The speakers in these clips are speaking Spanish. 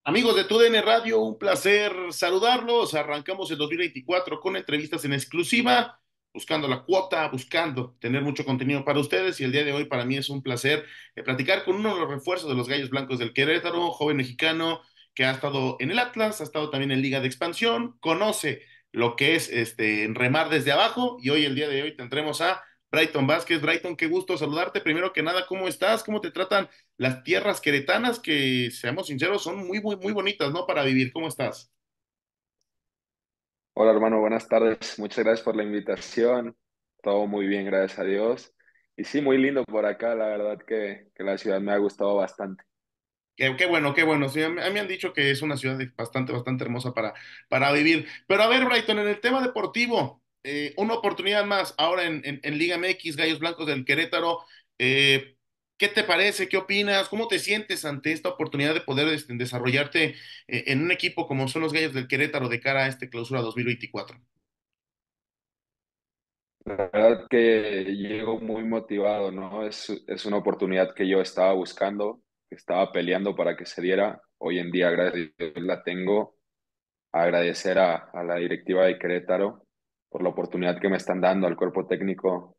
Amigos de TUDN Radio, un placer saludarlos. Arrancamos el 2024 con entrevistas en exclusiva, buscando la cuota, buscando tener mucho contenido para ustedes. Y el día de hoy para mí es un placer platicar con uno de los refuerzos de los Gallos Blancos del Querétaro, joven mexicano que ha estado en el Atlas, ha estado también en Liga de Expansión, conoce lo que es remar desde abajo. Y hoy, el día de hoy, tendremos a Brighton Vázquez. Brighton, qué gusto saludarte. Primero que nada, ¿cómo estás? ¿Cómo te tratan las tierras queretanas que, seamos sinceros, son muy, muy, muy bonitas, ¿no? Para vivir. ¿Cómo estás? Hola hermano, buenas tardes. Muchas gracias por la invitación. Todo muy bien, gracias a Dios. Y sí, muy lindo por acá. La verdad que la ciudad me ha gustado bastante. Qué bueno, qué bueno. Sí, a mí me han dicho que es una ciudad bastante, bastante hermosa para vivir. Pero a ver, Brighton, en el tema deportivo, una oportunidad más ahora en Liga MX, Gallos Blancos del Querétaro. eh, ¿Qué te parece? ¿Qué opinas? ¿Cómo te sientes ante esta oportunidad de poder desarrollarte en un equipo como son los Gallos del Querétaro de cara a este clausura 2024? La verdad que llego muy motivado, ¿no? Es una oportunidad que yo estaba buscando, que estaba peleando para que se diera. Hoy en día, gracias a Dios, la tengo. Agradecer a la directiva de Querétaro por la oportunidad que me están dando, al cuerpo técnico,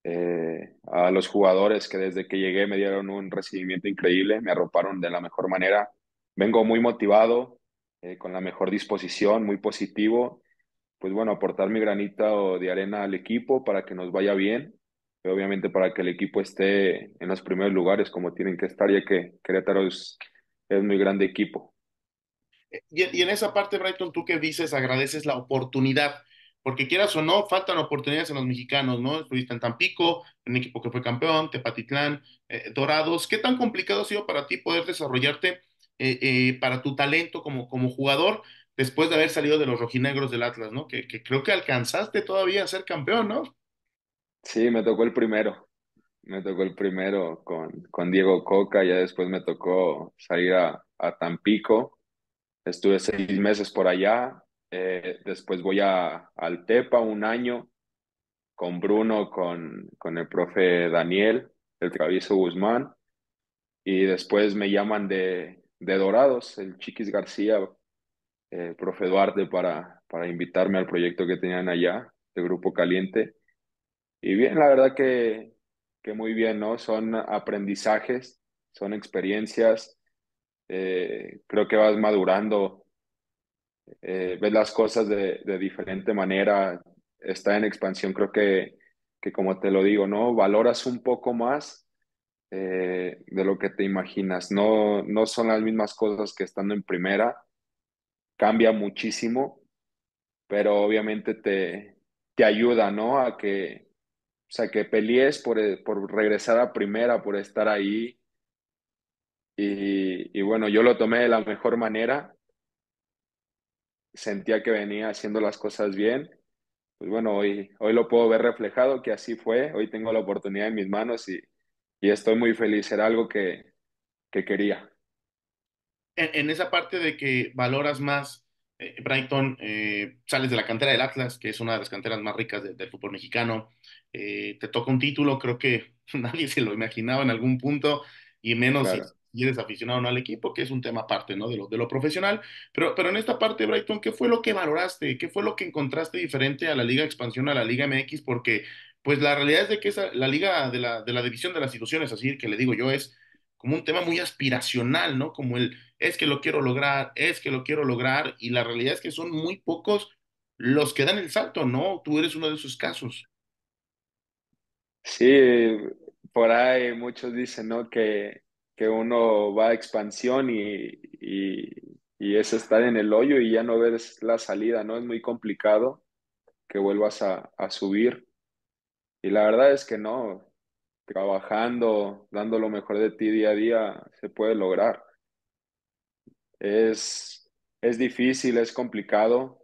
a los jugadores que desde que llegué me dieron un recibimiento increíble, me arroparon de la mejor manera. Vengo muy motivado, con la mejor disposición, muy positivo. Pues bueno, aportar mi granito de arena al equipo para que nos vaya bien, y obviamente para que el equipo esté en los primeros lugares como tienen que estar, ya que Querétaro es muy grande equipo. Y en esa parte, Brighton, tú que dices, agradeces la oportunidad, porque quieras o no, faltan oportunidades en los mexicanos, ¿no? Estuviste en Tampico, en un equipo que fue campeón, Tepatitlán, Dorados. ¿Qué tan complicado ha sido para ti poder desarrollarte para tu talento como jugador después de haber salido de los rojinegros del Atlas, ¿no? Que creo que alcanzaste todavía a ser campeón, ¿no? Sí, me tocó el primero. Me tocó el primero con Diego Coca, ya después me tocó salir a Tampico, estuve 6 meses por allá, después voy al Tepa un año con Bruno, con el profe Daniel, el Travieso Guzmán, y después me llaman de Dorados, el Chiquis García, profe Duarte, para invitarme al proyecto que tenían allá, de Grupo Caliente. Y bien, la verdad que muy bien, ¿no? Son aprendizajes, son experiencias, creo que vas madurando, ves las cosas de diferente manera, está en expansión, creo que como te lo digo, ¿no? Valoras un poco más de lo que te imaginas, no, no son las mismas cosas que estando en primera, cambia muchísimo, pero obviamente te ayuda, ¿no? O sea, que pelees por regresar a primera, por estar ahí. Y bueno, yo lo tomé de la mejor manera. Sentía que venía haciendo las cosas bien. Pues bueno, hoy lo puedo ver reflejado, que así fue. Hoy tengo la oportunidad en mis manos y estoy muy feliz. Era algo que quería. En esa parte de que valoras más, Brighton, sales de la cantera del Atlas, que es una de las canteras más ricas del fútbol mexicano, te toca un título, creo que nadie se lo imaginaba en algún punto, y menos si Claro. eres aficionado o no al equipo, que es un tema aparte, ¿no? De lo profesional. Pero en esta parte, Brighton, ¿qué fue lo que valoraste? ¿Qué fue lo que encontraste diferente a la Liga de Expansión, a la Liga MX? Porque, pues, la realidad es de que la liga de la división de las instituciones, así que le digo yo, es como un tema muy aspiracional, ¿no? Como es que lo quiero lograr, es que lo quiero lograr, y la realidad es que son muy pocos los que dan el salto, ¿no? Tú eres uno de esos casos. Sí, por ahí muchos dicen, ¿no? Que uno va a expansión y es estar en el hoyo y ya no ves la salida, ¿no? Es muy complicado que vuelvas a subir. Y la verdad es que no, trabajando, dando lo mejor de ti día a día, se puede lograr. Es, es difícil, es complicado,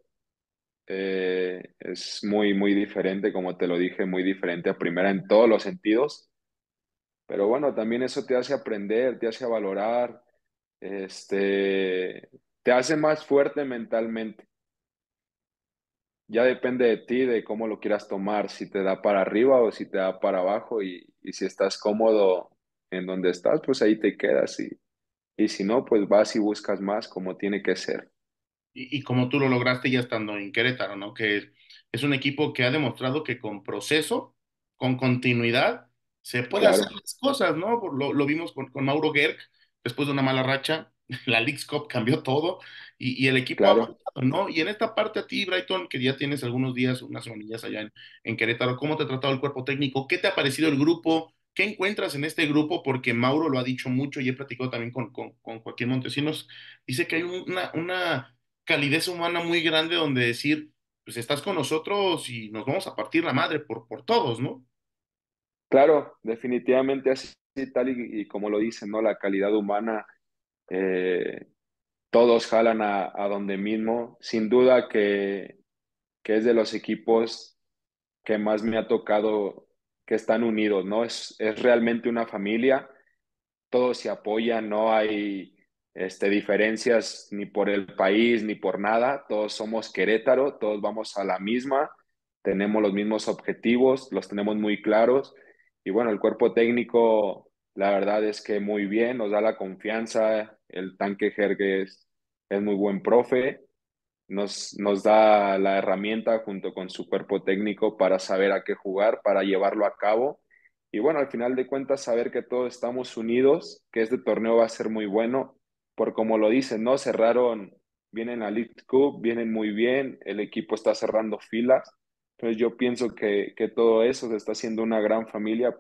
es muy, muy diferente, como te lo dije, muy diferente a primera en todos los sentidos. Pero bueno, también eso te hace aprender, te hace valorar, te hace más fuerte mentalmente. Ya depende de ti, de cómo lo quieras tomar, si te da para arriba o si te da para abajo y si estás cómodo en donde estás, pues ahí te quedas y si no, pues vas y buscas más como tiene que ser. Y como tú lo lograste ya estando en Querétaro, ¿no? Que es un equipo que ha demostrado que con proceso, con continuidad, se puede hacer Claro, las cosas, ¿no? Lo vimos con Mauro Gerg, después de una mala racha, la Leagues Cup cambió todo y el equipo ha claro. avanzado, ¿no? Y en esta parte a ti, Brighton, que ya tienes algunos días, unas semanillas allá en Querétaro, ¿cómo te ha tratado el cuerpo técnico? ¿Qué te ha parecido el grupo? ¿Qué encuentras en este grupo? Porque Mauro lo ha dicho mucho y he platicado también con Joaquín Montesinos. Dice que hay una calidez humana muy grande donde decir, pues estás con nosotros y nos vamos a partir la madre por todos, ¿no? Claro, definitivamente así tal y como lo dicen, ¿no? La calidad humana, eh, todos jalan a donde mismo. Sin duda que es de los equipos que más me ha tocado que están unidos, ¿no? Es realmente una familia, todos se apoyan, no hay diferencias ni por el país ni por nada, todos somos Querétaro, todos vamos a la misma, tenemos los mismos objetivos, los tenemos muy claros y bueno, el cuerpo técnico, la verdad es que muy bien, nos da la confianza, el tanque Jergues es muy buen profe, nos da la herramienta junto con su cuerpo técnico para saber a qué jugar, para llevarlo a cabo. Y bueno, al final de cuentas, saber que todos estamos unidos, que este torneo va a ser muy bueno, por como lo dicen, ¿no? Cerraron, vienen a League Cup, vienen muy bien, el equipo está cerrando filas. Entonces yo pienso que todo eso se está haciendo una gran familia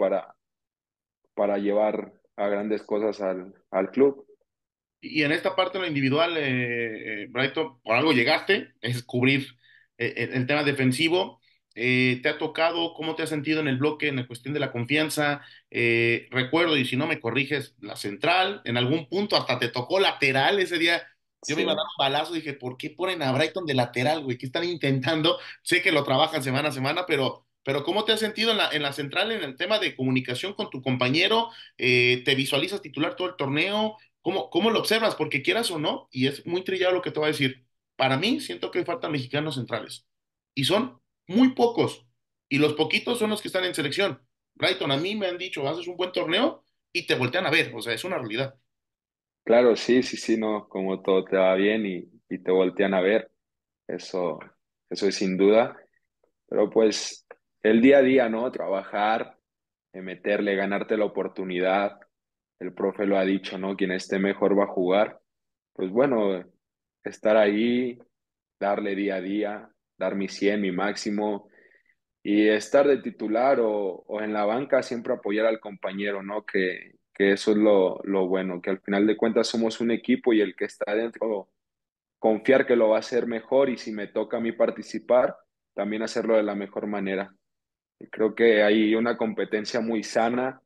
para llevar a grandes cosas al club. Y en esta parte, en lo individual, Brighton, por algo llegaste, es cubrir el tema defensivo. ¿Te ha tocado? ¿Cómo te has sentido en el bloque, en la cuestión de la confianza? Recuerdo, y si no me corriges, la central, en algún punto hasta te tocó lateral ese día. Yo me Sí. iba a dar un balazo, dije, ¿por qué ponen a Brighton de lateral, güey? ¿Qué están intentando? Sé que lo trabajan semana a semana, pero ¿cómo te has sentido en la central, en el tema de comunicación con tu compañero? ¿Te visualizas titular todo el torneo? ¿Cómo lo observas? Porque quieras o no, y es muy trillado lo que te voy a decir, para mí siento que faltan mexicanos centrales. Y son muy pocos. Y los poquitos son los que están en selección. Brighton, a mí me han dicho, haces un buen torneo y te voltean a ver. O sea, es una realidad. Claro, sí, sí, sí, no, como todo te va bien y te voltean a ver, eso, eso es sin duda, pero pues el día a día, ¿no? Trabajar, meterle, ganarte la oportunidad, el profe lo ha dicho, ¿no? Quien esté mejor va a jugar, pues bueno, estar ahí, darle día a día, dar mi 100 mi máximo y estar de titular o en la banca, siempre apoyar al compañero, ¿no? Que eso es lo bueno, que al final de cuentas somos un equipo y el que está dentro, confiar que lo va a hacer mejor y si me toca a mí participar, también hacerlo de la mejor manera. Y creo que hay una competencia muy sana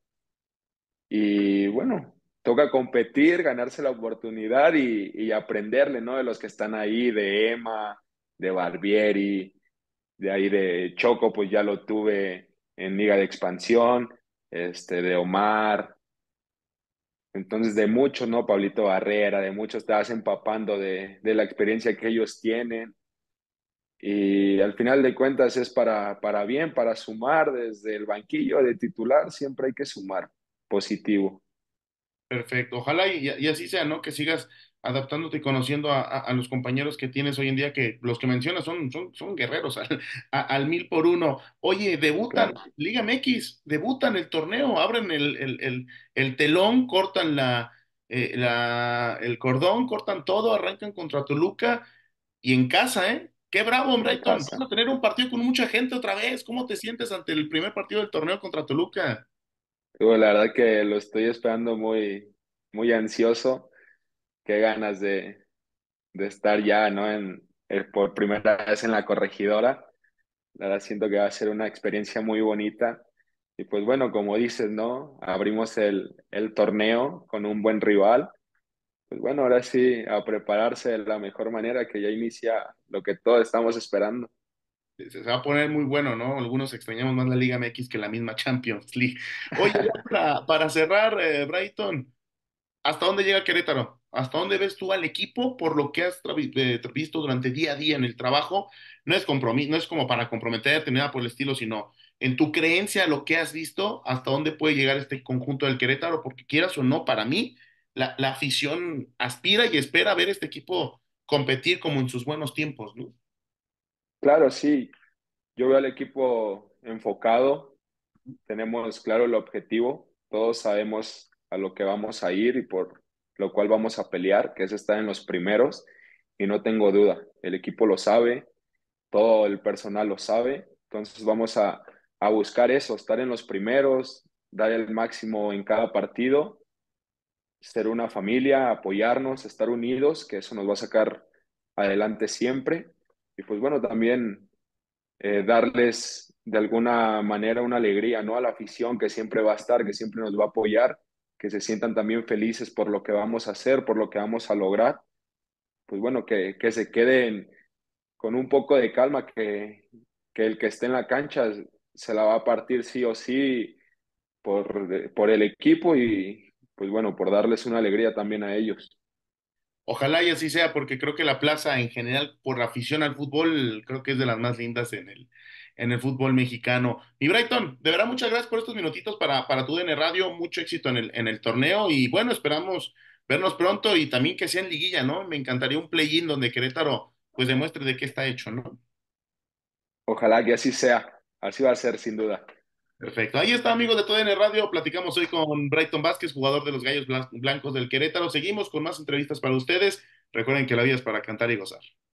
y bueno, toca competir, ganarse la oportunidad y aprenderle, ¿no? De los que están ahí, de Emma, de Barbieri, de ahí de Choco, pues ya lo tuve en Liga de Expansión, de Omar, entonces de muchos, ¿no? Pablito Barrera, de muchos te vas empapando de la experiencia que ellos tienen y al final de cuentas es para bien, para sumar desde el banquillo de titular, siempre hay que sumar positivo. Perfecto. Ojalá y así sea, ¿no? Que sigas adaptándote y conociendo a los compañeros que tienes hoy en día, que los que mencionas son guerreros al 1000 por 1. Oye, debutan Claro, Liga MX, debutan el torneo, abren el telón, cortan el cordón, cortan todo, arrancan contra Toluca y en casa, ¿eh? Qué bravo, en Brighton. casa. Van a tener un partido con mucha gente otra vez. ¿Cómo te sientes ante el primer partido del torneo contra Toluca? Digo, la verdad que lo estoy esperando muy ansioso, qué ganas de estar ya, ¿no? Por primera vez en la corregidora. La verdad siento que va a ser una experiencia muy bonita. Y pues bueno, como dices, ¿no? Abrimos el torneo con un buen rival. Pues bueno, ahora sí, a prepararse de la mejor manera que ya inicia lo que todos estamos esperando. Se va a poner muy bueno, ¿no? Algunos extrañamos más la Liga MX que la misma Champions League. Oye, ya para cerrar, Brighton, ¿hasta dónde llega Querétaro? ¿Hasta dónde ves tú al equipo por lo que has visto durante día a día en el trabajo? No es compromiso, no es como para comprometerte ni nada por el estilo, sino en tu creencia, lo que has visto, hasta dónde puede llegar este conjunto del Querétaro, porque quieras o no, para mí, la afición aspira y espera ver este equipo competir como en sus buenos tiempos, ¿no? Claro, sí, yo veo al equipo enfocado, tenemos claro el objetivo, todos sabemos a lo que vamos a ir y por lo cual vamos a pelear, que es estar en los primeros, y no tengo duda, el equipo lo sabe, todo el personal lo sabe, entonces vamos a buscar eso, estar en los primeros, dar el máximo en cada partido, ser una familia, apoyarnos, estar unidos, que eso nos va a sacar adelante siempre. Y pues bueno, también darles de alguna manera una alegría, ¿no? A la afición que siempre va a estar, que siempre nos va a apoyar, que se sientan también felices por lo que vamos a hacer, por lo que vamos a lograr. Pues bueno, que se queden con un poco de calma, que el que esté en la cancha se la va a partir sí o sí por el equipo y pues bueno, por darles una alegría también a ellos. Ojalá y así sea, porque creo que la plaza en general, por la afición al fútbol, creo que es de las más lindas en el fútbol mexicano. Y Brighton, de verdad, muchas gracias por estos minutitos para tu DN Radio, mucho éxito en el torneo y bueno, esperamos vernos pronto y también que sea en liguilla, ¿no? Me encantaría un play-in donde Querétaro pues demuestre de qué está hecho, ¿no? Ojalá que así sea, así va a ser sin duda. Perfecto. Ahí está, amigos de TUDN Radio. Platicamos hoy con Brighton Vázquez, jugador de los Gallos Blancos del Querétaro. Seguimos con más entrevistas para ustedes. Recuerden que la vida es para cantar y gozar.